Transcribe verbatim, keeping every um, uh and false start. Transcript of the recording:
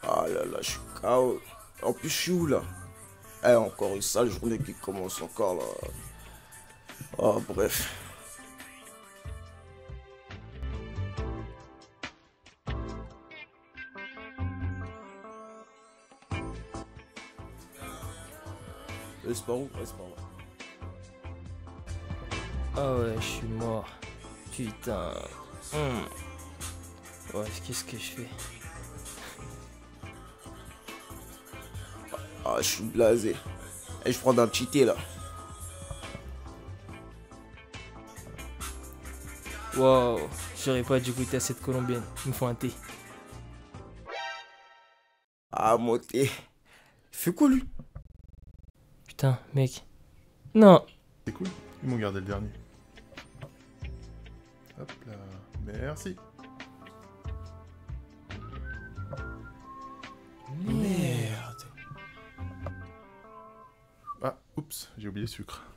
Ah là là, je suis K O. En plus, je suis où là? Eh, encore une sale journée qui commence encore là. Ah, bref. Eh, c'est par où? Ouais, c'est par là. Ah ouais, je suis mort. Putain. Hmm. Ouais, qu'est-ce que je fais? Ah, je suis blasé. Eh, je prends un petit thé là. Wow, j'aurais pas dû goûter à cette colombienne. Il me faut un thé. Ah, mon thé. Il fait quoi lui? Putain, mec. Non. C'est cool, ils m'ont gardé le dernier. Hop là, merci. Merde. Ah, oups, j'ai oublié le sucre.